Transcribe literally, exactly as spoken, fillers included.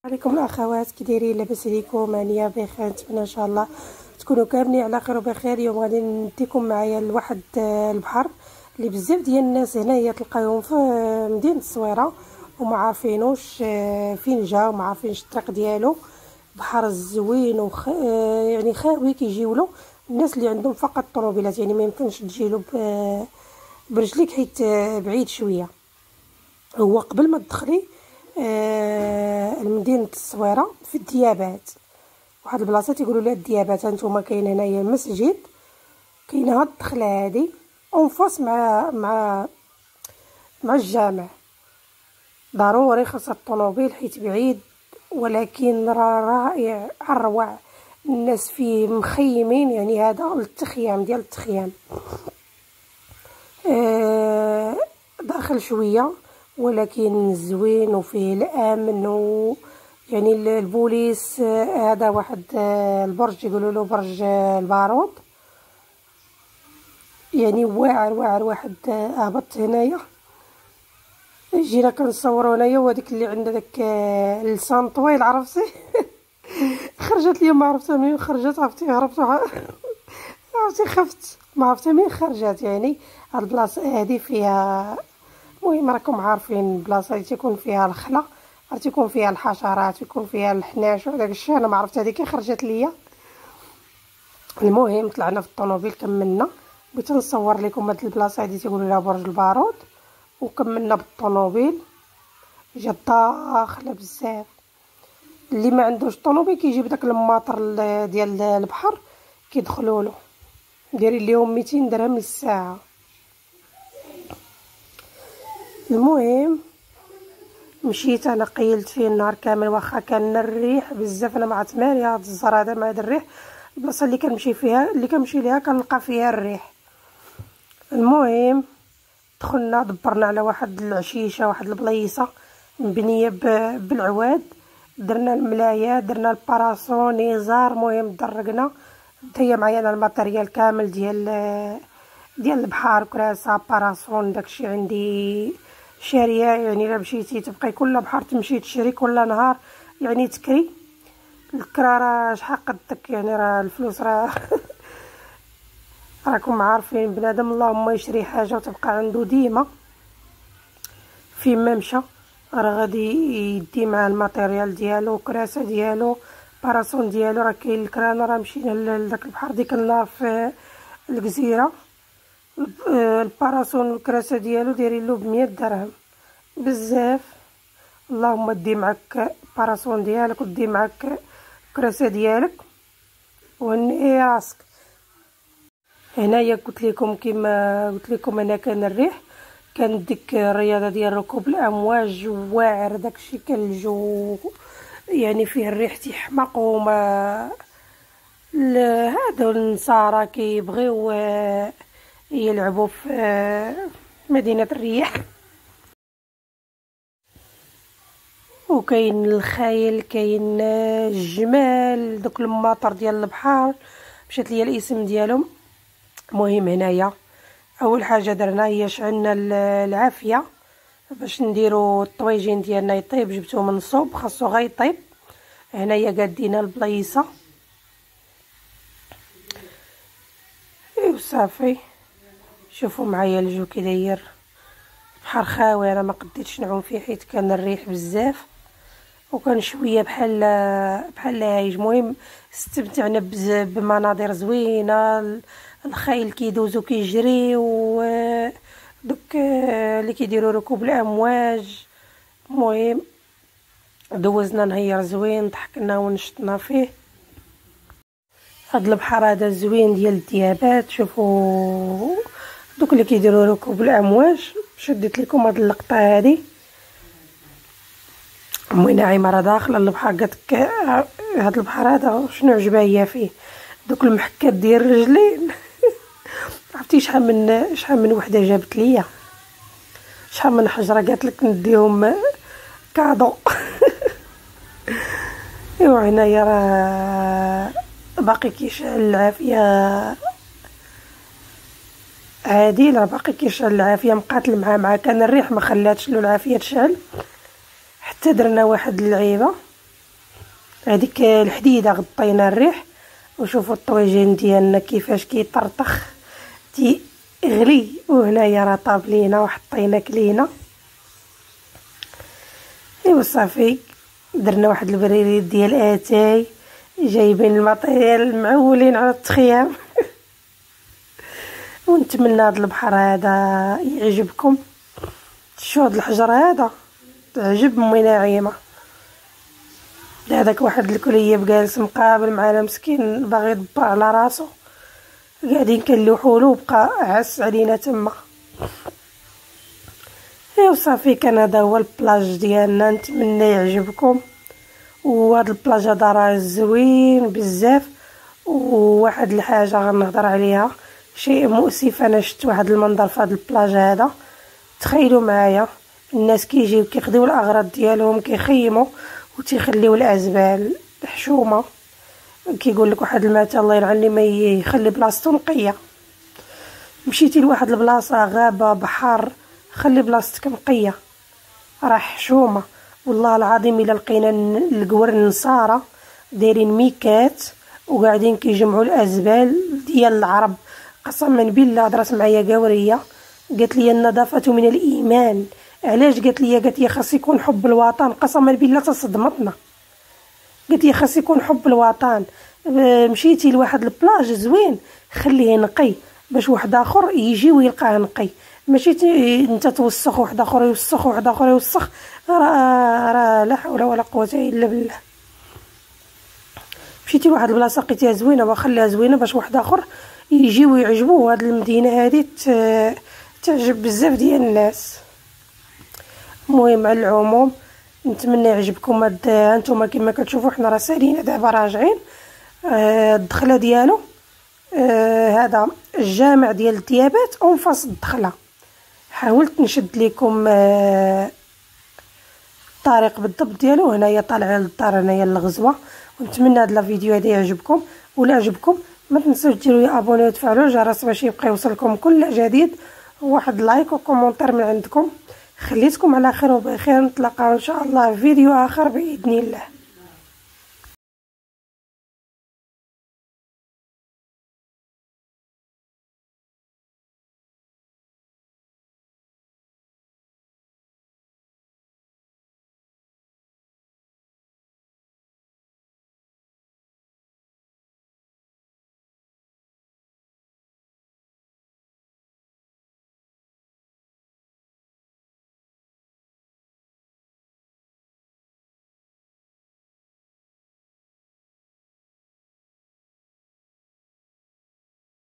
عليكم الاخوات، كي دايرين؟ لاباس عليكم؟ هانيه بخير، نتمنى ان شاء الله تكونوا كاملين على خير وبخير. اليوم غادي نديكم معايا لواحد البحر اللي بزاف ديال الناس هنايا تلقاوهم في مدينه الصويره وما عارفينوش فين جا وما عارفينش الطريق ديالو. بحر زوين وخ... يعني خاوي كيجيو له الناس اللي عندهم فقط طوموبيلات، يعني ما يمكنش تجي له ب... برجليك حيت بعيد شويه. هو قبل ما تدخلي آه المدينه الصويره في الديابات، واحد البلاصه تيقولوا لها الديابات. هانتوما كاين هنايا المسجد، كاين هاد الدخله هادي اونفاس مع مع مع الجامع. ضروري خاصها الطوموبيل حيت بعيد، ولكن راه رائع اروع. الناس فيه مخيمين، يعني هذا التخيام ديال التخيام. آه داخل شويه ولكن زوين وفيه الامن و يعني البوليس. هذا واحد البرج يقولوا له برج البارود، يعني واعر واعر. واحد هبط هنايا، جينا كنصوروا هنايا، وهذيك اللي عندها داك اللسان طويل عرفتي خرجت لي ما عرفتها منين خرجت، عرفتي هربت عرفتي خفت ما عرفتها منين خرجت. يعني هاد البلاصه هذه فيها، المهم راكم عارفين البلاصه اللي تيكون فيها الخلا، تيكون فيها الحشرات، يكون فيها الحناش وداك الشيء. انا ما عرفت هذيك كي خرجت ليا. المهم طلعنا في الطوموبيل كملنا. بغيت نصور لكم هاد البلاصه هذه تيقولوا لها برج البارود، وكملنا بالطوموبيل. جات داخله بزاف. اللي ما عندوش طوموبيل كيجيب داك الماطر ديال البحر كيدخلوا له، دايرين ليهم ميتين درهم للساعه. المهم مشيت انا، قيلت فيه النهار كامل واخا كان الريح بزاف. انا مع تماري هاد الزر هذا مع هاد الريح، البلاصه اللي كنمشي فيها اللي كنمشي ليها كنلقى فيها الريح. المهم دخلنا دبرنا على واحد العشيشه، واحد البليصه مبنيه بالعواد. درنا الملايه، درنا الباراسون، نزار. المهم درقنا، هي معايا انا الماتريال كامل ديال ديال البحر، كراسه، باراسون، داكشي عندي شاريه. يعني الا مشيتي تبقاي كل بحر تمشي تشري كل نهار، يعني تكري الكرا راه شحال قدك، يعني راه الفلوس راه راكم عارفين بنادم اللهم يشري حاجه وتبقى عنده ديما فين ما مشى راه غادي يدي مع الماتيريال ديالو، كراسه ديالو، باراسون ديالو. راه كاين الكرا. انا راه مشينا لذاك البحر ديك النهار في الجزيره، الباراسون والكراسه ديالو دايرين له بمية درهم بزاف. اللهم دي معك باراسون ديالك ودي معك كراسه ديالك وهني راسك. هنايا قلت لكم كما قلت لكم انا كان الريح، كان ديك الرياضه ديال ركوب الامواج واعر. داكشي كان الجو يعني فيه الريح تيحمق، وما هادو النصارى كيبغيو يلعبوا في مدينه الريح. وكاين الخيل، كاين الجمال، دوك الماطر ديال البحر مشات ليا الاسم ديالهم. المهم هنايا اول حاجه درنا هي شعلنا العافيه باش نديرو الطويجين ديالنا يطيب. جبتوه من الصوب، خاصو غير يطيب. هنايا قادينا البليصه ايوا صافي. شوفوا معايا الجو كي داير، بحر خاوي. انا ما قديتش نعوم فيه حيت كان الريح بزاف وكان شويه بحال بحال هايج. المهم استمتعنا بمناظر زوينه، الخيل كيدوزو كيجريو، دوك اللي كيديروا ركوب الامواج. المهم دوزنا نهير زوين، ضحكنا ونشطنا فيه. هاد البحر هذا زوين ديال الديابات. شوفوا دوك اللي كيديروا ركوب الامواج. شديت لكم هاد اللقطه هذه. امي نعيمه راه داخله البحر، قالت هاد البحر هذا شنو عجبها هي فيه، دوك المحكات ديال الرجلين عرفتي شحال من شحال من وحده جابت ليا، شحال من حجره قالت لك نديهم كادو ايوا هنايا راه باقي كيشعل العافيه عادي، راه باقي كيشعل العافيه مقاتل معاه مع كان الريح ما خلاتش له العافيه تشعل. حتى درنا واحد اللعيبه هذيك الحديده غطينا الريح. وشوفوا الطويجين ديالنا كيفاش كيطرطخ تيغلي، وهنايا راه طاب لينا وحطينا كلينا. ايوا صافي درنا واحد البريريد ديال اتاي، جايبين الماتيريال معولين على التخيام. ونتمنى هذا البحر هذا يعجبكم. شو هذا الحجر هذا تعجب امي نعيمه. هذاك واحد الكليب جالس مقابل معنا مسكين باغي يدبر على راسو، قاعدين كنلوحوا له وبقى عس علينا تما. ايوا صافي كان هذا هو البلاج ديالنا، نتمنى يعجبكم. وهذا البلاج هذا راه زوين بزاف. وواحد الحاجه غنهضر عليها، شيء مؤسف، انا شفت واحد المنظر في هذا البلاج هذا. تخيلوا معايا الناس كيجيو كيخديو الاغراض ديالهم كيخيموا وتيخليو الازبال حشومه. كيقول لك واحد المثل الله يلعن اللي ما يخلي بلاصتو نقيه. مشيتي لواحد البلاصه غابه بحر، خلي بلاصتك نقيه، راه حشومه. والله العظيم الا لقينا القور النصارى دايرين ميكات وقاعدين كيجمعوا الازبال ديال العرب، قسما بالله هضرات معايا قاوريه قالت لي النظافه من الايمان. علاش؟ قالت لي قالت لي خاص يكون حب الوطن. قسما بالله تصدمتنا، قالت لي خاص يكون حب الوطن. مشيتي لواحد البلاج زوين خليه نقي باش واحد اخر يجي ويلقاه نقي، ماشي انت توسخ واحد اخر يوسخ واحد اخر يوسخ. راه راه لا حول ولا قوه الا بالله. مشيتي لواحد البلاصه لقيتيها زوينه وخليها زوينه باش واحد اخر يجي ويعجبوه. هاد المدينه هذه تعجب بزاف ديال الناس. المهم على العموم نتمنى يعجبكم هاد انتم كما كتشوفوا حنا راه سالينا دابا راجعين. آه الدخله ديالو آه هذا الجامع ديال الديابات اون فاس الدخله. حاولت نشد لكم آه الطريق بالضبط ديالو. هنايا طالع للدار، هنايا الغزوه. ونتمنى هذا الفيديو هذا يعجبكم، ولا عجبكم ما تنسوش ديروا لي ابوني وتفعلوا الجرس باش يبقى يوصلكم كل جديد. واحد لايك وكومونتير من عندكم. خليتكم على خير وبخير، نتلاقاو ان شاء الله في فيديو اخر باذن الله.